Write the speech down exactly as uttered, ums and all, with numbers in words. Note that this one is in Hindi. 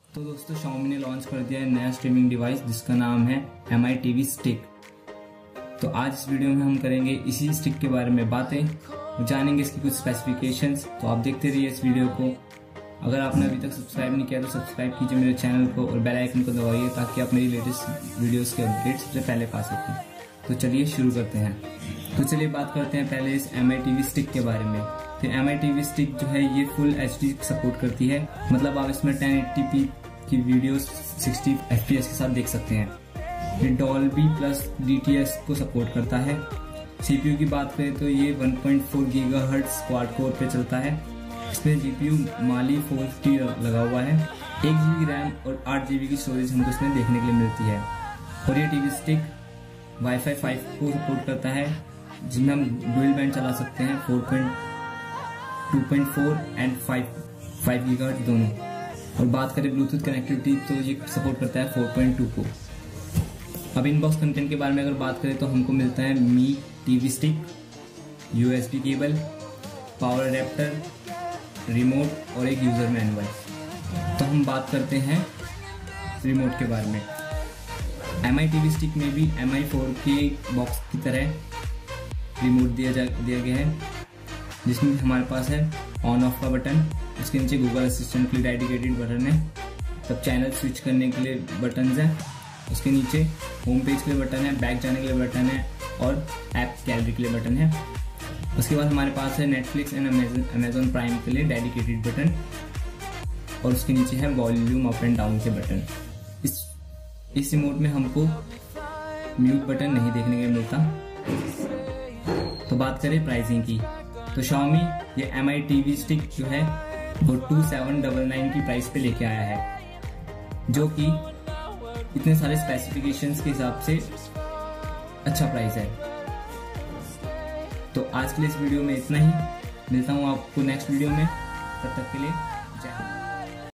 तो दोस्तों Xiaomi ने लॉन्च कर दिया है नया स्ट्रीमिंग डिवाइस जिसका नाम है M I T V stick. तो आज इस वीडियो में हम करेंगे इसी स्टिक के बारे में बातें, जानेंगे इसकी कुछ स्पेसिफिकेशंस। तो आप देखते रहिए इस वीडियो को। अगर आपने अभी तक सब्सक्राइब नहीं किया तो सब्सक्राइब कीजिए मेरे चैनल को और बेल आइकन को दबाइए ताकि आप मेरी लेटेस्ट वीडियोस के अपडेट सबसे पहले पा सकें। तो चलिए शुरू करते हैं। तो चलिए बात करते हैं पहले इस M I T V stick के बारे में। तो M I T V stick जो है ये फुल एच डी सपोर्ट करती है, मतलब आप इसमें टेन एटी पी की videos sixty F P S के साथ देख सकते हैं। ये Dolby plus D T S को सपोर्ट करता है। सी पी यू की बात करें तो ये one point four gigahertz quad core पे चलता है। इसमें G P U Mali four fifty लगा हुआ है। एक जी बी रैम और आठ जी बी की स्टोरेज हमको इसमें देखने के लिए मिलती है। और ये टीवी स्टिक वाईफाई फाइव को सपोर्ट करता है, जिसमें हम डुअल बैंड चला सकते हैं four point two point four and five gigahertz दोनों। और बात करें ब्लूटूथ कनेक्टिविटी तो ये सपोर्ट करता है फोर पॉइंट टू को। अब इनबॉक्स कंटेंट के बारे में अगर बात करें तो हमको मिलता है Mi TV stick, U S B cable, power adapter, remote और एक यूजर मैनुअल। तो हम बात करते हैं रिमोट के बारे में। M I T V stick में भी M I four K box की तरह रिमोट दिया जा दिया गया है, जिसमें हमारे पास है ऑन ऑफ का बटन, उसके नीचे गूगल असिस्टेंट के लिए डेडिकेटेड बटन है, तब चैनल स्विच करने के लिए बटन है, उसके नीचे होम पेज के लिए बटन है, बैक जाने के लिए बटन है और ऐप गैलरी के लिए बटन है। उसके बाद हमारे पास है नेटफ्लिक्स एंड अमेजोन प्राइम के लिए डेडिकेटेड बटन और उसके नीचे है वॉल्यूम अप एंड डाउन के बटन। इस इस रिमोट में हमको म्यूट बटन नहीं देखने को मिलता। तो बात करें प्राइसिंग की तो Xiaomi ये M I T V stick जो है वो टू सेवन डबल नाइन की प्राइस पे लेके आया है, जो कि इतने सारे स्पेसिफिकेशंस के हिसाब से अच्छा प्राइस है। तो आज के लिए इस वीडियो में इतना ही। मिलता हूँ आपको नेक्स्ट वीडियो में, तब तक के लिए जय हिंद।